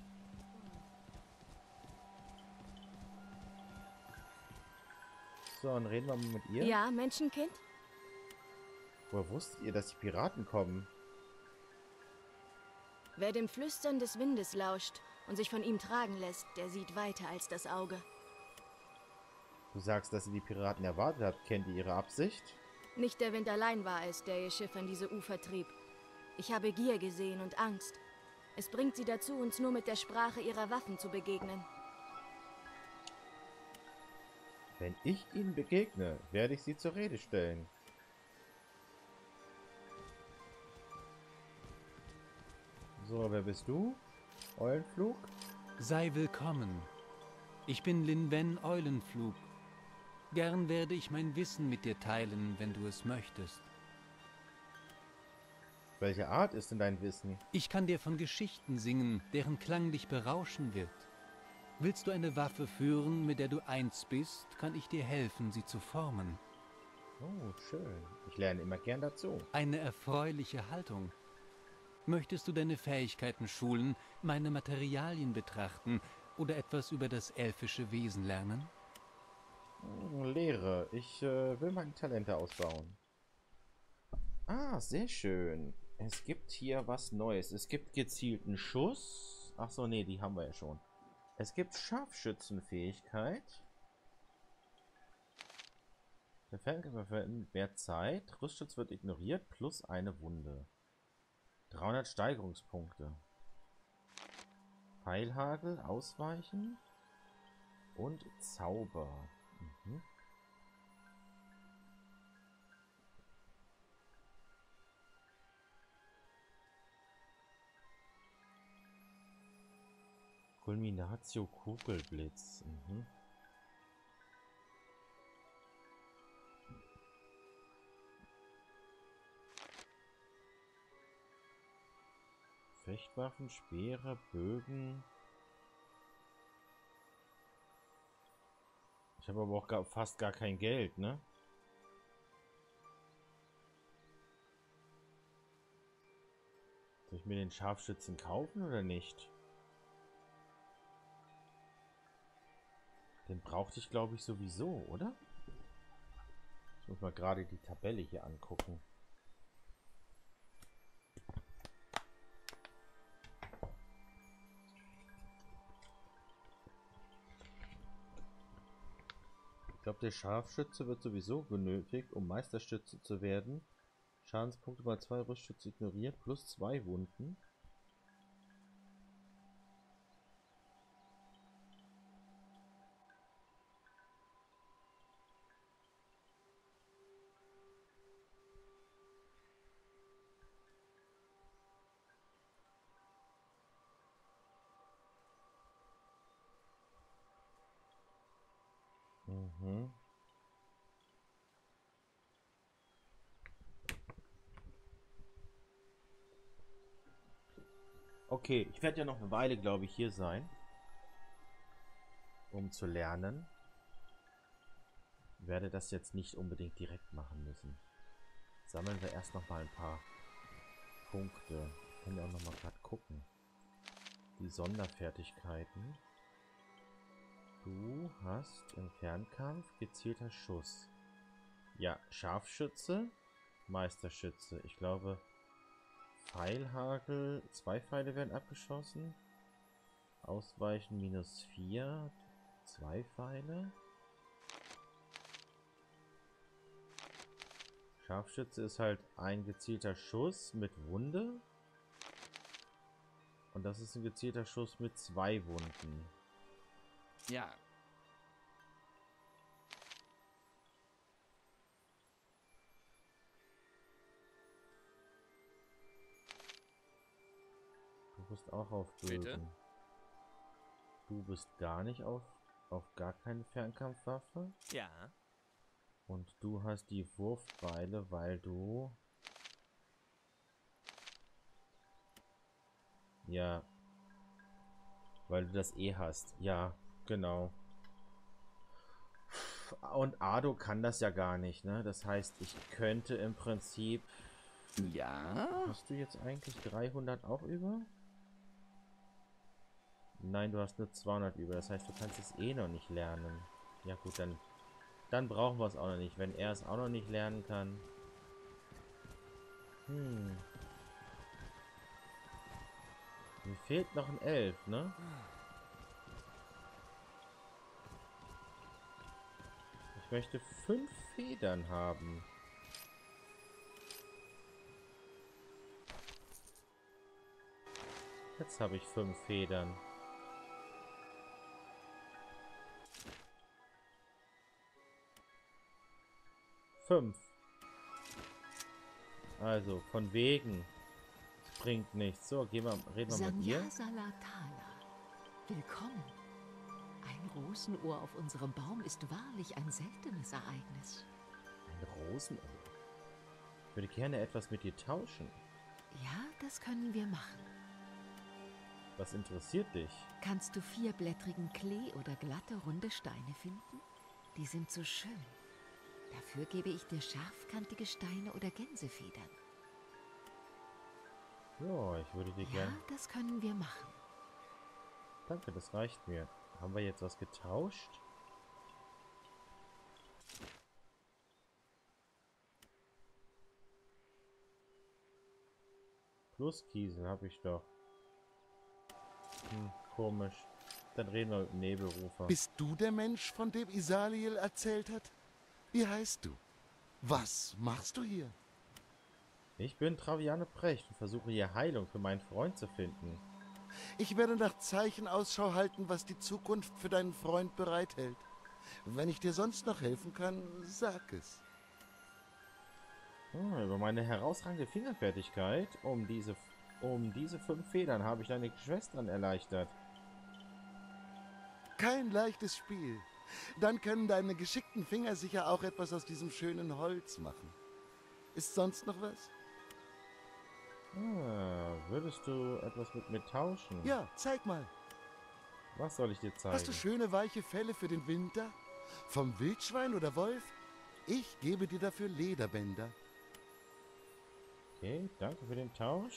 So, dann reden wir mal mit ihr. Ja, Menschenkind? Woher wusstet ihr, dass die Piraten kommen? Wer dem Flüstern des Windes lauscht und sich von ihm tragen lässt, der sieht weiter als das Auge. Du sagst, dass ihr die Piraten erwartet habt. Kennt ihr ihre Absicht? Nicht der Wind allein war es, der ihr Schiff an diese Ufer trieb. Ich habe Gier gesehen und Angst. Es bringt sie dazu, uns nur mit der Sprache ihrer Waffen zu begegnen. Wenn ich ihnen begegne, werde ich sie zur Rede stellen. So, wer bist du? Eulenflug? Sei willkommen. Ich bin Lin Wen Eulenflug. Gern werde ich mein Wissen mit dir teilen, wenn du es möchtest. Welche Art ist denn dein Wissen? Ich kann dir von Geschichten singen, deren Klang dich berauschen wird. Willst du eine Waffe führen, mit der du eins bist, kann ich dir helfen, sie zu formen. Oh, schön. Ich lerne immer gern dazu. Eine erfreuliche Haltung. Möchtest du deine Fähigkeiten schulen, meine Materialien betrachten oder etwas über das elfische Wesen lernen? Lehre. Ich äh, will meine Talente ausbauen. Ah, sehr schön. Es gibt hier was Neues. Es gibt gezielten Schuss. Ach so, nee, die haben wir ja schon. Es gibt Scharfschützenfähigkeit. Der Fernkämpfer verwendet mehr Zeit. Rüstschutz wird ignoriert, plus eine Wunde. dreihundert Steigerungspunkte. Pfeilhagel, Ausweichen und Zauber. Mhm. Kulminatio Kugelblitz. Mhm. Fechtwaffen, Speere, Bögen. Ich habe aber auch gar, fast gar kein Geld, ne? Soll ich mir den Scharfschützen kaufen oder nicht? Den brauchte ich, glaube ich, sowieso, oder? Ich muss mal gerade die Tabelle hier angucken. Ich glaube, der Scharfschütze wird sowieso benötigt, um Meisterstütze zu werden. Schadenspunkte bei zwei, Rüstschutz ignoriert, plus zwei Wunden. Mhm. Okay, ich werde ja noch eine Weile, glaube ich, hier sein, um zu lernen. Ich werde das jetzt nicht unbedingt direkt machen müssen. Sammeln wir erst noch mal ein paar Punkte. Ich kann ja auch noch mal gerade gucken. Die Sonderfertigkeiten. Du hast im Fernkampf gezielter Schuss. Ja, Scharfschütze, Meisterschütze. Ich glaube, Pfeilhagel, zwei Pfeile werden abgeschossen. Ausweichen minus vier, zwei Pfeile. Scharfschütze ist halt ein gezielter Schuss mit Wunde. Und das ist ein gezielter Schuss mit zwei Wunden. Ja. Du bist auch auf Bögen. Bitte? Du bist gar nicht auf, auf gar keine Fernkampfwaffe. Ja. Und du hast die Wurfbeile, weil du... Ja. Weil du das eh hast. Ja, genau. Und Ardo kann das ja gar nicht, ne? Das heißt, ich könnte im Prinzip... Ja? Hast du jetzt eigentlich dreihundert auch über? Nein, du hast nur zweihundert über. Das heißt, du kannst es eh noch nicht lernen. Ja gut, dann... Dann brauchen wir es auch noch nicht. Wenn er es auch noch nicht lernen kann... Hm... Mir fehlt noch ein Elf, ne? Ich möchte fünf Federn haben. Jetzt habe ich fünf Federn. Fünf. Also, von wegen. Bringt nichts. So, gehen wir, reden wir mit ihr. Salatala. Willkommen. Ein Rosenohr auf unserem Baum ist wahrlich ein seltenes Ereignis. Ein Rosenohr? Ich würde gerne etwas mit dir tauschen. Ja, das können wir machen. Was interessiert dich? Kannst du vierblättrigen Klee oder glatte, runde Steine finden? Die sind so schön. Dafür gebe ich dir scharfkantige Steine oder Gänsefedern. Ja, ich würde dir Ja, gerne... das können wir machen. Danke, das reicht mir. Haben wir jetzt was getauscht? Plus Kiesel habe ich doch. Hm, komisch. Dann reden wir mit dem Nebelrufer. Bist du der Mensch, von dem Isaliel erzählt hat? Wie heißt du? Was machst du hier? Ich bin Traviane Precht und versuche hier Heilung für meinen Freund zu finden. Ich werde nach Zeichen Ausschau halten, was die Zukunft für deinen Freund bereithält. Wenn ich dir sonst noch helfen kann, sag es. Ah, über meine herausragende Fingerfertigkeit um diese, um diese fünf Federn habe ich deine Schwestern erleichtert. Kein leichtes Spiel. Dann können deine geschickten Finger sicher auch etwas aus diesem schönen Holz machen. Ist sonst noch was? Ah, würdest du etwas mit mir tauschen? Ja, zeig mal. Was soll ich dir zeigen? Hast du schöne weiche Felle für den Winter? Vom Wildschwein oder Wolf? Ich gebe dir dafür Lederbänder. Okay, danke für den Tausch.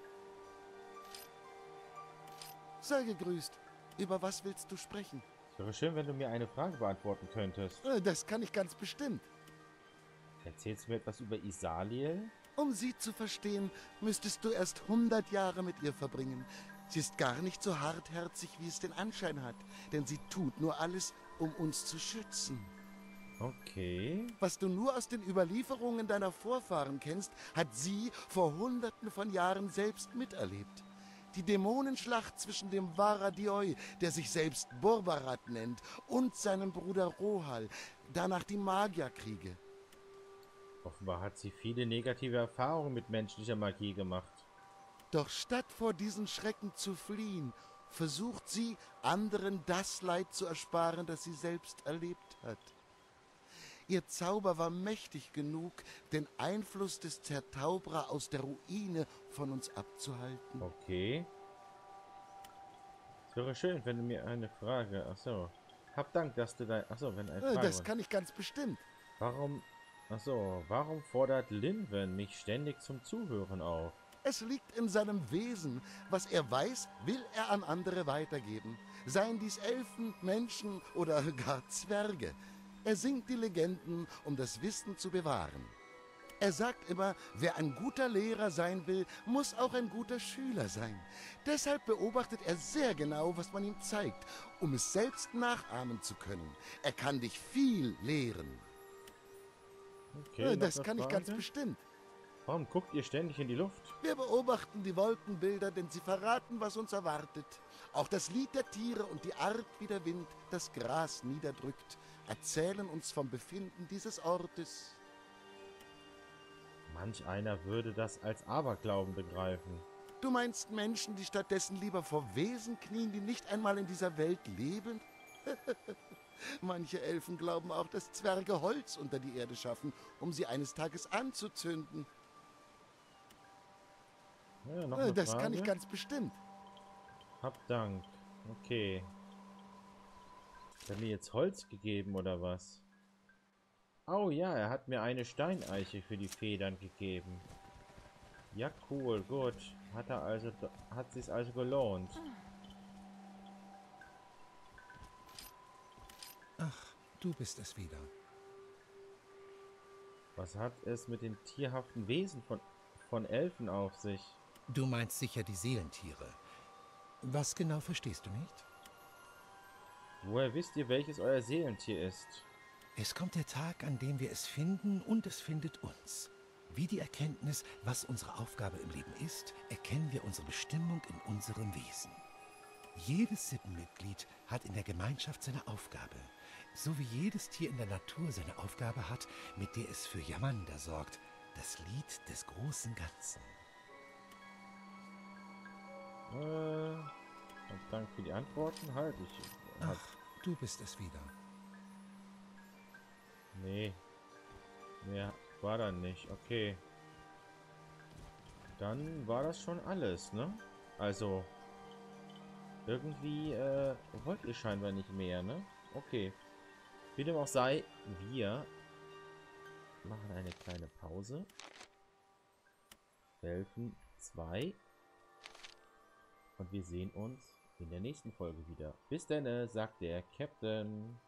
Sei gegrüßt. Über was willst du sprechen? Es wäre schön, wenn du mir eine Frage beantworten könntest. Das kann ich ganz bestimmt. Erzählst du mir etwas über Isaliel? Um sie zu verstehen, müsstest du erst hundert Jahre mit ihr verbringen. Sie ist gar nicht so hartherzig, wie es den Anschein hat, denn sie tut nur alles, um uns zu schützen. Okay. Was du nur aus den Überlieferungen deiner Vorfahren kennst, hat sie vor hunderten von Jahren selbst miterlebt. Die Dämonenschlacht zwischen dem Varadioi, der sich selbst Borbarat nennt, und seinem Bruder Rohal, danach die Magierkriege. Offenbar hat sie viele negative Erfahrungen mit menschlicher Magie gemacht. Doch statt vor diesen Schrecken zu fliehen, versucht sie, anderen das Leid zu ersparen, das sie selbst erlebt hat. Ihr Zauber war mächtig genug, den Einfluss des Zertaubra aus der Ruine von uns abzuhalten. Okay. Es wäre schön, wenn du mir eine Frage... Achso. Hab Dank, dass du dein... Achso, wenn eine Frage... Das kann ich ganz bestimmt. Warum... Achso, warum fordert Linwen mich ständig zum Zuhören auf? Es liegt in seinem Wesen. Was er weiß, will er an andere weitergeben. Seien dies Elfen, Menschen oder gar Zwerge. Er singt die Legenden, um das Wissen zu bewahren. Er sagt immer, wer ein guter Lehrer sein will, muss auch ein guter Schüler sein. Deshalb beobachtet er sehr genau, was man ihm zeigt, um es selbst nachahmen zu können. Er kann dich viel lehren. Okay, das noch eine kann ich Frage? ganz bestimmt. Warum guckt ihr ständig in die Luft? Wir beobachten die Wolkenbilder, denn sie verraten, was uns erwartet. Auch das Lied der Tiere und die Art, wie der Wind das Gras niederdrückt, erzählen uns vom Befinden dieses Ortes. Manch einer würde das als Aberglauben begreifen. Du meinst Menschen, die stattdessen lieber vor Wesen knien, die nicht einmal in dieser Welt leben? Manche Elfen glauben auch, dass Zwerge Holz unter die Erde schaffen, um sie eines Tages anzuzünden. Ja, noch eine das Frage? kann ich ganz bestimmt. Hab Dank. Okay. Hat er mir jetzt Holz gegeben oder was? Oh ja, er hat mir eine Steineiche für die Federn gegeben. Ja, cool, gut. Hat er also, hat sich's also gelohnt. Ach, du bist es wieder. Was hat es mit den tierhaften Wesen von, von Elfen auf sich? Du meinst sicher die Seelentiere. Was genau verstehst du nicht? Woher wisst ihr, welches euer Seelentier ist? Es kommt der Tag, an dem wir es finden und es findet uns. Wie die Erkenntnis, was unsere Aufgabe im Leben ist, erkennen wir unsere Bestimmung in unserem Wesen. Jedes Sippenmitglied hat in der Gemeinschaft seine Aufgabe, so wie jedes Tier in der Natur seine Aufgabe hat, mit der es für Yamanda sorgt, das Lied des großen Ganzen. Äh, und danke für die Antworten. Halt, ich... Ach, du bist es wieder. Nee. Mehr war da nicht. Okay. Dann war das schon alles, ne? Also... Irgendwie, äh, wollt ihr scheinbar nicht mehr, ne? Okay. Wie dem auch sei, wir machen eine kleine Pause. Helfen zwei. Und wir sehen uns in der nächsten Folge wieder. Bis dann, sagt der Captain.